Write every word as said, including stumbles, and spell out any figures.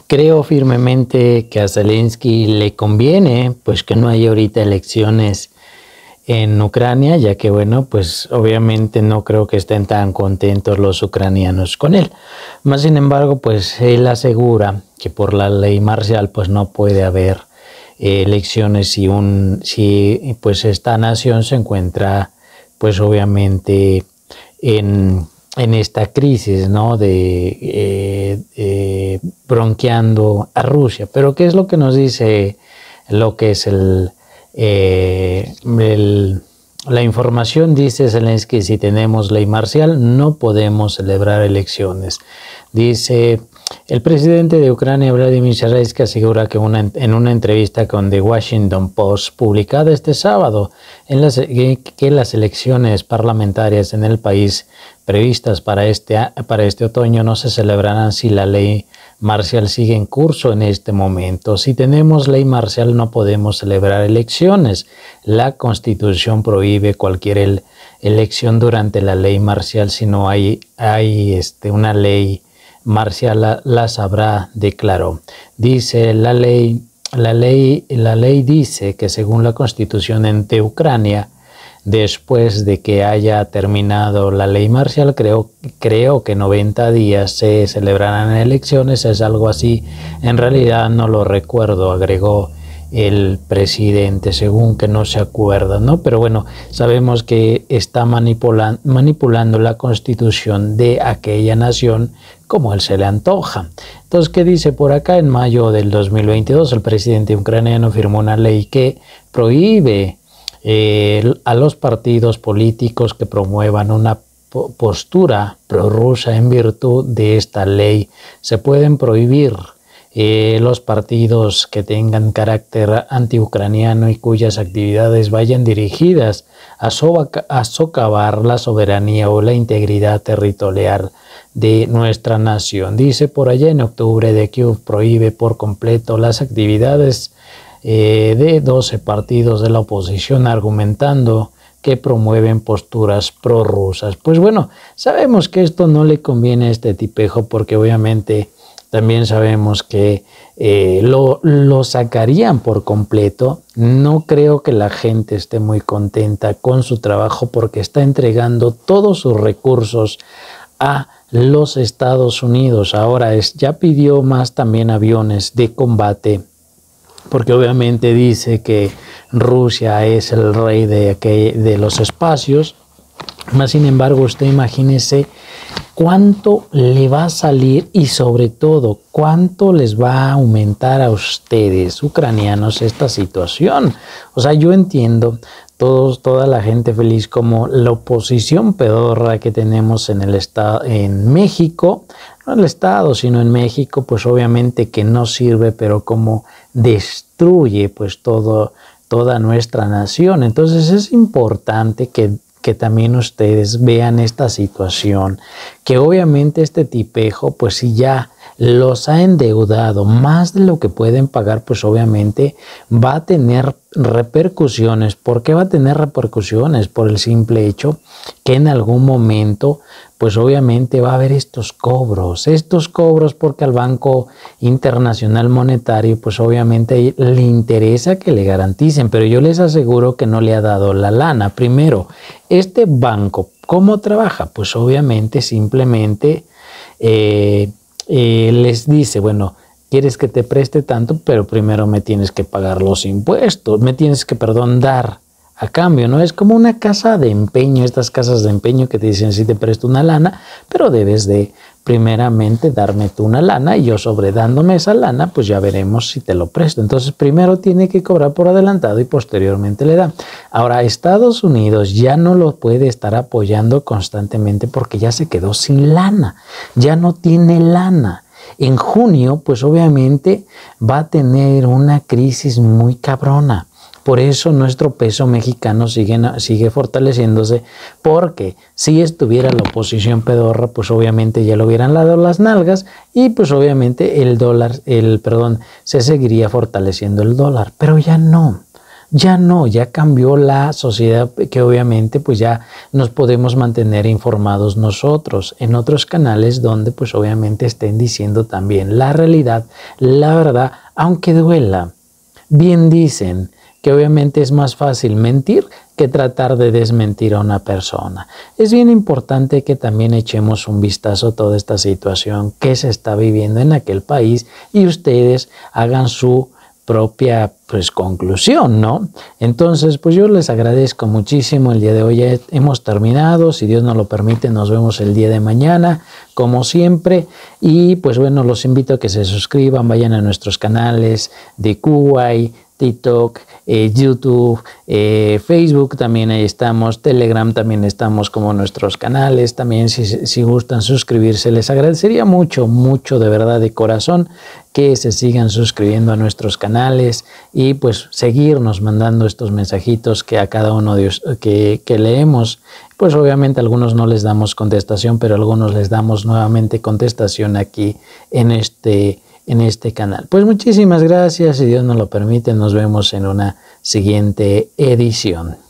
Creo firmemente que a Zelensky le conviene pues que no haya ahorita elecciones en Ucrania, ya que bueno, pues obviamente no creo que estén tan contentos los ucranianos con él. Más sin embargo, pues él asegura que por la ley marcial pues no puede haber eh, elecciones si un si pues esta nación se encuentra pues obviamente en en esta crisis, ¿no? De eh, eh, bronqueando a Rusia. Pero ¿qué es lo que nos dice lo que es el, eh, el la información? Dice Zelensky: si tenemos ley marcial no podemos celebrar elecciones. Dice el presidente de Ucrania, Vladimir Zelensky, asegura que una, en una entrevista con The Washington Post publicada este sábado en las, que las elecciones parlamentarias en el país previstas para este, para este otoño no se celebrarán si la ley marcial sigue en curso en este momento. Si tenemos ley marcial no podemos celebrar elecciones. La Constitución prohíbe cualquier el, elección durante la ley marcial si no hay, hay este, una ley marcial, la, las habrá, declaró. Dice la ley, la ley, la ley dice que según la Constitución de Ucrania, después de que haya terminado la ley marcial, creo, creo que noventa días se celebrarán elecciones, es algo así. En realidad no lo recuerdo, agregó el presidente, según que no se acuerda, ¿no? Pero bueno, sabemos que está manipulan, manipulando la constitución de aquella nación como él se le antoja. Entonces, ¿qué dice por acá? En mayo del dos mil veintidós, el presidente ucraniano firmó una ley que prohíbe Eh, a los partidos políticos que promuevan una postura prorrusa. En virtud de esta ley se pueden prohibir eh, los partidos que tengan carácter antiucraniano y cuyas actividades vayan dirigidas a, a socavar la soberanía o la integridad territorial de nuestra nación. Dice por allá en octubre de Kiev prohíbe por completo las actividades Eh, de doce partidos de la oposición, argumentando que promueven posturas prorrusas. Pues bueno, sabemos que esto no le conviene a este tipejo, porque obviamente también sabemos que eh, lo, lo sacarían por completo. No creo que la gente esté muy contenta con su trabajo, porque está entregando todos sus recursos a los Estados Unidos. Ahora es, ya pidió más también aviones de combate, porque obviamente dice que Rusia es el rey de, de los espacios. Más sin embargo, usted imagínese cuánto le va a salir y sobre todo cuánto les va a aumentar a ustedes, ucranianos, esta situación. O sea, yo entiendo todos, toda la gente feliz, como la oposición pedorra que tenemos en el estado, en México, no en el estado, sino en México, pues obviamente que no sirve, pero como destruye pues todo, toda nuestra nación. Entonces es importante que que también ustedes vean esta situación, que obviamente este tipejo, pues si ya los ha endeudado más de lo que pueden pagar, pues obviamente va a tener repercusiones. ¿Por qué va a tener repercusiones? Por el simple hecho que en algún momento, pues obviamente va a haber estos cobros, estos cobros porque al Banco Internacional Monetario, pues obviamente le interesa que le garanticen, pero yo les aseguro que no le ha dado la lana. Primero, este banco, ¿cómo trabaja? Pues obviamente simplemente eh, eh, les dice, bueno, quieres que te preste tanto, pero primero me tienes que pagar los impuestos, me tienes que, perdón, dar a cambio, ¿no? Es como una casa de empeño, estas casas de empeño que te dicen, sí te presto una lana, pero debes de primeramente darme tú una lana, y yo sobre dándome esa lana, pues ya veremos si te lo presto. Entonces primero tiene que cobrar por adelantado y posteriormente le da. Ahora, Estados Unidos ya no lo puede estar apoyando constantemente porque ya se quedó sin lana, ya no tiene lana. En junio, pues obviamente va a tener una crisis muy cabrona. Por eso nuestro peso mexicano sigue, sigue fortaleciéndose, porque si estuviera la oposición pedorra, pues obviamente ya le hubieran dado las nalgas y pues obviamente el dólar, el perdón, se seguiría fortaleciendo el dólar, pero ya no. Ya no, ya cambió la sociedad, que obviamente pues ya nos podemos mantener informados nosotros en otros canales donde pues obviamente estén diciendo también la realidad, la verdad, aunque duela. Bien dicen que obviamente es más fácil mentir que tratar de desmentir a una persona. Es bien importante que también echemos un vistazo a toda esta situación que se está viviendo en aquel país y ustedes hagan su propia pues conclusión, ¿no? Entonces, pues yo les agradezco muchísimo. El día de hoy ya hemos terminado. Si Dios nos lo permite, nos vemos el día de mañana, como siempre. Y pues bueno, los invito a que se suscriban, vayan a nuestros canales de Kuwait, TikTok, eh, YouTube, eh, Facebook, también ahí estamos, Telegram también estamos como nuestros canales, también si, si gustan suscribirse, les agradecería mucho, mucho de verdad de corazón que se sigan suscribiendo a nuestros canales y pues seguirnos mandando estos mensajitos que a cada uno de que, que leemos, pues obviamente a algunos no les damos contestación, pero a algunos les damos nuevamente contestación aquí en este en este canal. Pues muchísimas gracias, si Dios nos lo permite, nos vemos en una siguiente edición.